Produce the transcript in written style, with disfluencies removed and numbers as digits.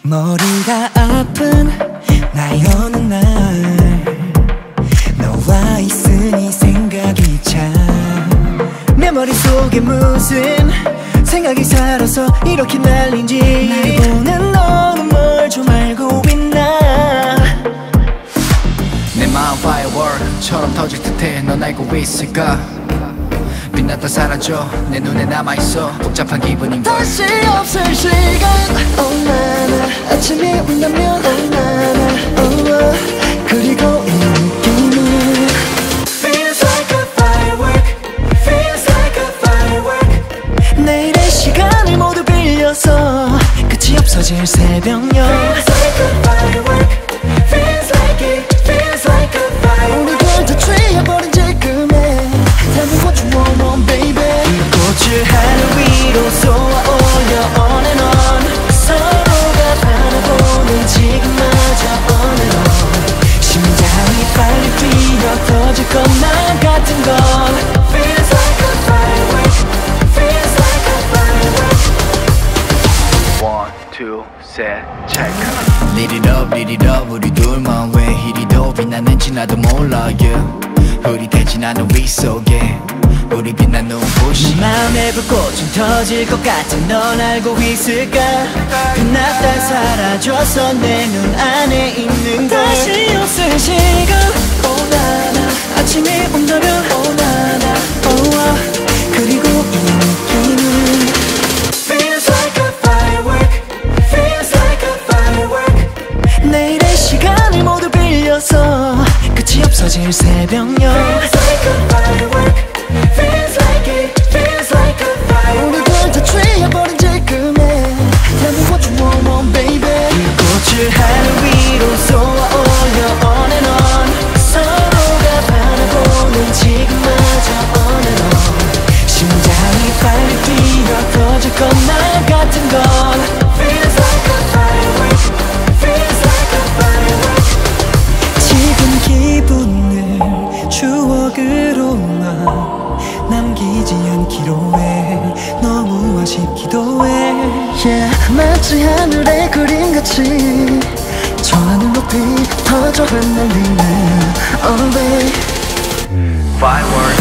머리가 아픈 나의 어느 날 너와 있으니 생각이 참 내 머릿속에 무슨 생각이 살아서 이렇게 날린지 날 보는 너는 뭘 좀 알고 있나 내 마음 firework처럼 터질 듯해 넌 알고 있을까 빛났다 사라져 내 눈에 남아있어 복잡한 기분인걸 다시 없을 시간 oh 나나 아침이 온다면 oh 나나 oh, oh. 그리고 이 느낌은 Feels like a firework Feels like a firework 내일의 시간을 모두 빌려서 끝이 없어질 새벽녘 Feels like a firework Feels like it Feels like a firework 우리들 다 취해버린 지금에 Tell me what you want baby 꽃을 하늘 위로 쏘아올려 on and on 서로가 바라보는 지금마저 on and on 심장이 빨리 뛰어 터질 것만 같은 건 Feels like a firework Feels like a firework One, two, 셋, check Lit it up 우리 둘만 왜 이리도 빛나는지 나도 몰라 yeah. 흐릿해진 하늘 위속에 우리 빛난 눈부시 내 마음에 불꽃은 터질 것 같아 넌 알고 있을까 빛났다 사라져서 내 눈 안에 있는 걸 다시 없을 시간 oh 나나 아침이 온다면 oh 나나 oh, oh. 그리고 이 느낌은 Feels like a firework Feels like a firework 내일의 시간을 모두 빌려서 끝이 없어질 새벽녘 Feels like a firework Feels like it, feels like a fire 우리들 다 취해버린 지금에 Tell me what you want baby 이 꽃을 하늘 위로 쏘아올려 on and on 서로가 바라보는 지금마저 on and on 심장이 빨리 뛰어 터질 것만 같은 건 Feels like a firework Feels like a firework 지금 기분을 추억으로만 남기지 않기로 해 너무 아쉽기도 해 yeah, 마치 하늘의 그림같이 저 하늘 높이 퍼져 흩날리는 oh babe Firework